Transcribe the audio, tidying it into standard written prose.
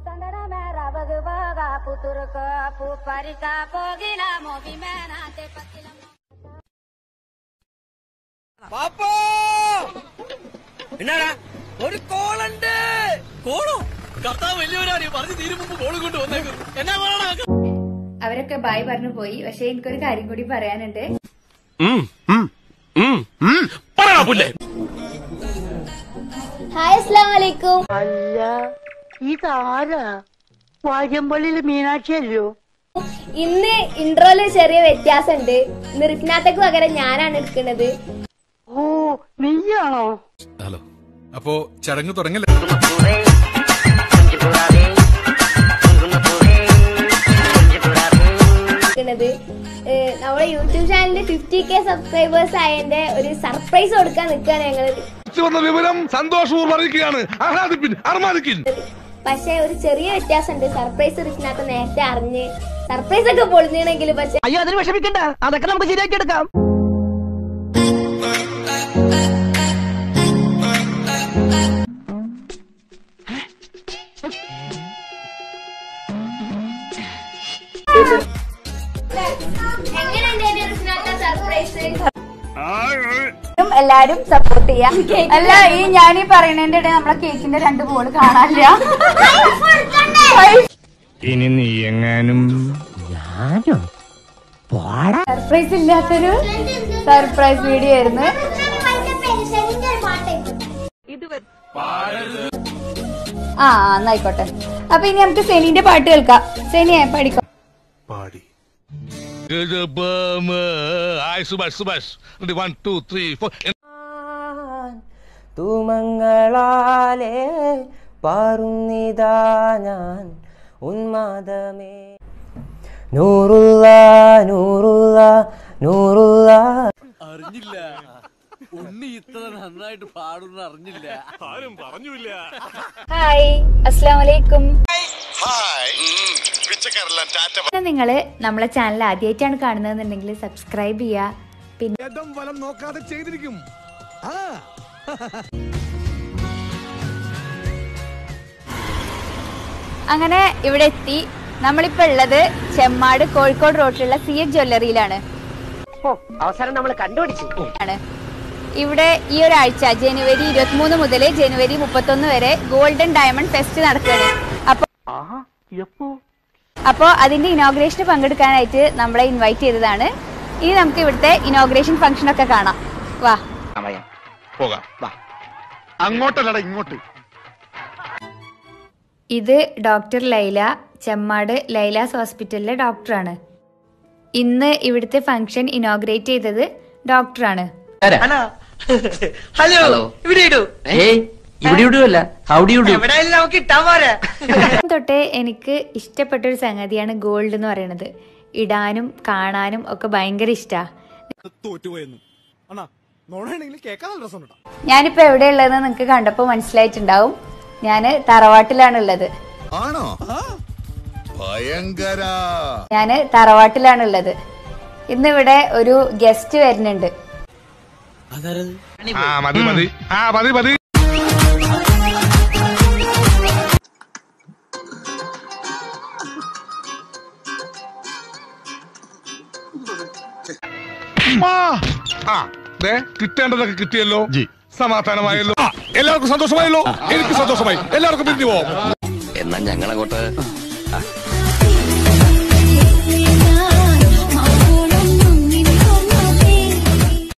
എന്നാടാ ഒരു കോളുണ്ട്. കോളോ? കർത്താവ് വലിയവരാണ് പറഞ്ഞു തീരും മുമ്പ് കോള് കൊണ്ട് വന്നേക്കും. എന്നാ പറയണ? അവരൊക്കെ ബായ് പറഞ്ഞു പോയി. പക്ഷെ എനിക്കൊരു കാര്യം കൂടി പറയാനുണ്ട്. ഹായ്, അസ്സലാമു അലൈക്കും. അല്ല, ഇതാരാ? വാര്യമ്പള്ളിയിലെ മീനാക്ഷിയല്ലോ. ഇന്ന് ഇൻട്രോയില് ചെറിയ വ്യത്യാസമുണ്ട്. നിർത്തിനാത്തേക്ക് പകരം ഞാനാണ് എടുക്കുന്നത്. ഓ, നീയാണോ? ഹലോ, അപ്പോ ചടങ്ങ് തുടങ്ങല്ലേ? നമ്മുടെ യൂട്യൂബ് ചാനലിൽ 50K സബ്സ്ക്രൈബേഴ്സ് ആയതിന്റെ ഒരു സർപ്രൈസ് കൊടുക്കാൻ നിൽക്കുകയാണ് ഞങ്ങള്. വിവരം സന്തോഷപൂർവ്വം അറിയിക്കുകയാണ്. പക്ഷെ ഒരു ചെറിയ വ്യത്യാസമുണ്ട്. സർപ്രൈസ് റിച്ചിനകത്ത് നേരത്തെ അറിഞ്ഞ് സർപ്രൈസ് ഒക്കെ പൊളിഞ്ഞെങ്കിൽ പക്ഷെ അയ്യോ, അതിന് വിഷമിക്കണ്ട, അതൊക്കെ നമുക്ക് ശരിയാക്കി എടുക്കാം. എല്ലാരും സപ്പോർട്ട് ചെയ്യാം. അല്ല, ഈ ഞാനീ പറയുന്നതിന്റെ ഇടയിൽ നമ്മളെ കേക്കിന്റെ 2 ബോള് കാണാനില്ല. ഇനി നീ എങ്ങാനും സർപ്രൈസ് ഇല്ലാത്തൊരു സർപ്രൈസ് വീഡിയോ ആയിരുന്നു. എന്നായിക്കോട്ടെ. അപ്പൊ ഇനി നമുക്ക് സെനിന്റെ പാട്ട് കേൾക്കാം. സെനിയെ പഠിക്കാം. പാടി സുഭാഷ് 1 2 3 4 തൂമങ്ങളാലേ പാറുന്നിതാ ഞാൻ ഉന്മാദമേ നൂറുള്ള നൂറുള്ള നൂറുള്ള. അറിഞ്ഞില്ല ഉണ്ണി ഇത്ര നന്നായിട്ട് പാടുന്ന അറിഞ്ഞില്ല. ആരും പറഞ്ഞില്ല. ഹായ്, അസ്സലാമു അലൈക്കും. നിങ്ങള് നമ്മളെ ചാനൽ ആദ്യമായിട്ടാണ് കാണുന്നതെന്നുണ്ടെങ്കിൽ സബ്സ്ക്രൈബ് ചെയ്യാ. പിന്നെ നോക്കാതെ ചെയ്തിരിക്കും. അങ്ങനെ ഇവിടെ എത്തി. നമ്മളിപ്പോ ഉള്ളത് ചെമ്മാട് കോഴിക്കോട് റോഡിലുള്ള CH ജ്വല്ലറിയിലാണ്. അവസാനം നമ്മൾ കണ്ടുപിടിച്ചു. ഇവിടെ ഈ ഒരാഴ്ച ജനുവരി 23 മുതൽ ജനുവരി 31 വരെ ഗോൾഡൻ ഡയമണ്ട് ഫെസ്റ്റ് നടക്കുകയാണ്. അപ്പോ അതിന്റെ ഇനോഗ്രേഷന് പങ്കെടുക്കാനായിട്ട് നമ്മളെ ഇൻവൈറ്റ് ചെയ്തതാണ്. ഇനി നമുക്ക് ഇവിടുത്തെ ഇനോഗ്രേഷൻ ഫംഗ്ഷൻ ഒക്കെ കാണാം. വാ പോകാം. അങ്ങോട്ടല്ലടാ ഇങ്ങോട്ട്. ഇത് ഡോക്ടർ ലൈല, ചെമ്മാട് ലൈലാസ് ഹോസ്പിറ്റലിലെ ഡോക്ടറാണ്. ഇന്ന് ഇവിടുത്തെ ഫംഗ്ഷൻ ഇനോഗ്രേറ്റ് ചെയ്തത് ഡോക്ടറാണ്. ഹലോ, ഇവിടെ ഇടൂ. ഇവിടെ ഇടുവല്ല, നമുക്ക് ഇട്ടാ പോരെ. തൊട്ടേ എനിക്ക് ഇഷ്ടപ്പെട്ട ഒരു സംഗതിയാണ് ഗോൾഡ് എന്ന് പറയുന്നത്. ഇടാനും കാണാനും ഒക്കെ ഭയങ്കര ഇഷ്ടാ. ഞാനിപ്പോ എവിടെയുള്ളതെന്ന് നിങ്ങക്ക് കണ്ടപ്പോ മനസ്സിലായിട്ടുണ്ടാവും. ഞാന് തറവാട്ടിലാണുള്ളത്. ഞാന് തറവാട്ടിലാണുള്ളത്. ഇന്നിവിടെ ഒരു ഗസ്റ്റ് വരുന്നുണ്ട്. മതി മതി മതി മതി. കിട്ടേണ്ടതൊക്കെ കിട്ടിയല്ലോ, സമാധാനമായല്ലോ, എല്ലാവർക്കും സന്തോഷമായല്ലോ. എനിക്ക് സന്തോഷമായി. എല്ലാവർക്കും പിരിഞ്ഞു പോവാം. എന്നാ ഞങ്ങളങ്ങോട്ട്